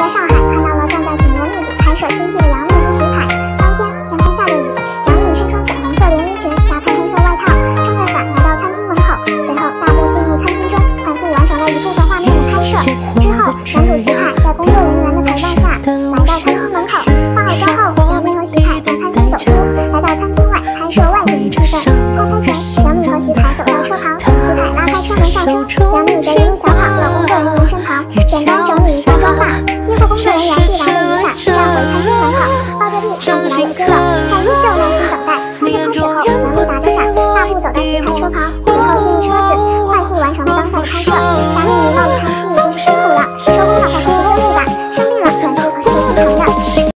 在上海看到了正在紧锣密鼓拍摄新戏的杨幂和徐凯。当天天空下着雨，杨幂身穿粉红色连衣裙，搭配黑色外套，撑着伞来到餐厅门口，随后大步进入餐厅中，快速完成了一部分画面的拍摄。之后，男主徐凯在工作人员的陪伴下来到餐厅门口，化好妆后，杨幂和徐凯从餐厅走出，来到餐厅外拍摄外景气氛。开拍前，杨幂和徐凯走到车旁，徐凯拉开车门上车，杨幂则一路小跑到工作人员身旁，简单整理一下妆发。接后工作人员递来了一下，绕回餐厅门口，抱着臂上起来了接吻，但依旧耐心等待。拍摄开始后，杨幂打着伞，大步走到徐凯车旁。